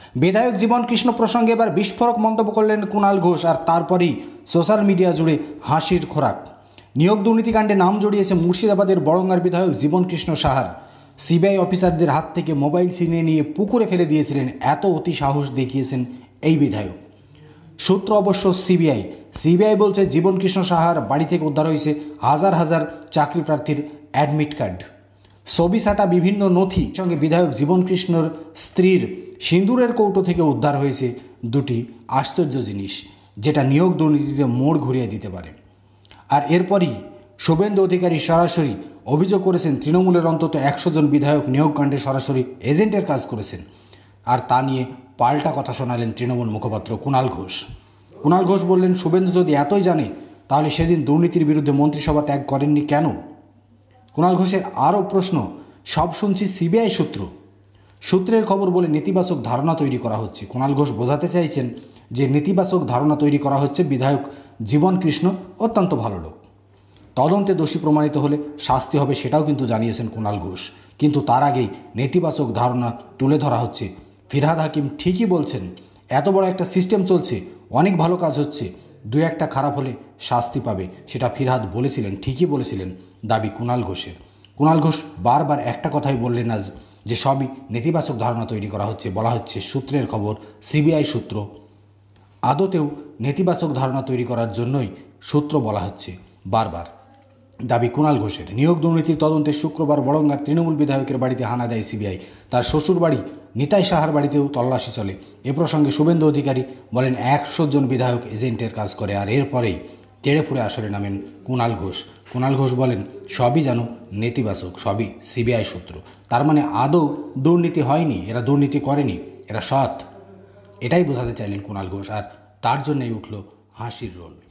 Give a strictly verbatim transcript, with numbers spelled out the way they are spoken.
বিধায়ক জীবন কৃষ্ণ প্রসঙ্গে এবার বিস্ফোরক মন্তব্য করলেন কুণাল ঘোষ, আর তারপরেই সোশ্যাল মিডিয়া জুড়ে হাসির খোরাক। নিয়োগ দুর্নীতিকাণ্ডে নাম জড়িয়েছে মুর্শিদাবাদের বড়ঙ্গার বিধায়ক জীবন কৃষ্ণ সাহার। সিবিআই অফিসারদের হাত থেকে মোবাইল ছিনিয়ে নিয়ে পুকুরে ফেলে দিয়েছিলেন, এত অতি সাহস দেখিয়েছেন এই বিধায়ক। সূত্র অবশ্য সিবিআই সিবিআই বলছে জীবন কৃষ্ণ সাহার বাড়ি থেকে উদ্ধার হয়েছে হাজার হাজার চাকরি প্রার্থীর অ্যাডমিট কার্ড, ছবি সাটা বিভিন্ন নথি, সঙ্গে বিধায়ক জীবন কৃষ্ণর স্ত্রীর সিঁদুরের কৌটো থেকে উদ্ধার হয়েছে দুটি আশ্চর্য জিনিস, যেটা নিয়োগ দুর্নীতিতে মোড় ঘুরিয়ে দিতে পারে। আর এরপরই শুভেন্দু অধিকারী সরাসরি অভিযোগ করেছেন তৃণমূলের অন্তত একশো জন বিধায়ক নিয়োগ কাণ্ডে সরাসরি এজেন্টের কাজ করেছেন। আর তা নিয়ে পাল্টা কথা শোনালেন তৃণমূল মুখপাত্র কুণাল ঘোষ। কুণাল ঘোষ বললেন, শুভেন্দু যদি এতই জানে তাহলে সেদিন দুর্নীতির বিরুদ্ধে মন্ত্রিসভা ত্যাগ করেননি কেন? কুণাল ঘোষের আরও প্রশ্ন, সব শুনছি সিবিআই সূত্র সূত্রের খবর বলে নেতিবাচক ধারণা তৈরি করা হচ্ছে। কুণাল ঘোষ বোঝাতে চাইছেন যে নেতিবাচক ধারণা তৈরি করা হচ্ছে, বিধায়ক জীবন কৃষ্ণ অত্যন্ত ভালো লোক, তদন্তে দোষী প্রমাণিত হলে শাস্তি হবে, সেটাও কিন্তু জানিয়েছেন কুণাল ঘোষ। কিন্তু তার আগেই নেতিবাচক ধারণা তুলে ধরা হচ্ছে। ফিরহাদ হাকিম ঠিকই বলছেন, এত বড় একটা সিস্টেম চলছে, অনেক ভালো কাজ হচ্ছে, দু একটা খারাপ হলে শাস্তি পাবে, সেটা ফিরহাদ বলেছিলেন, ঠিকই বলেছিলেন, দাবি কুণাল ঘোষের। কুণাল ঘোষ বারবার একটা কথাই বললেন আজ, যে সবই নেতিবাচক ধারণা তৈরি করা হচ্ছে। বলা হচ্ছে সূত্রের খবর, সিবিআই সূত্র, আদতেও নেতিবাচক ধারণা তৈরি করার জন্যই সূত্র বলা হচ্ছে বারবার, দাবি কুণাল ঘোষের। নিয়োগ দুর্নীতির তদন্তে শুক্রবার বড়ঙ্গার তৃণমূল বিধায়কের বাড়িতে হানা দেয় সিবিআই। তার শ্বশুর বাড়ি নিতাই সাহার বাড়িতেও তল্লাশি চলে। এ প্রসঙ্গে শুভেন্দু অধিকারী বলেন, একশো জন বিধায়ক এজেন্টের কাজ করে। আর এরপরেই তেড়ে ফুড়ে আসরে নামেন কুণাল ঘোষ। কুণাল ঘোষ বলেন, সবই যেন নেতিবাচক, সবই সিবিআই সূত্র। তার মানে আদৌ দুর্নীতি হয়নি, এরা দুর্নীতি করেনি, এরা সৎ, এটাই বোঝাতে চাইলেন কুণাল ঘোষ। আর তার জন্যই উঠল হাসির রোল।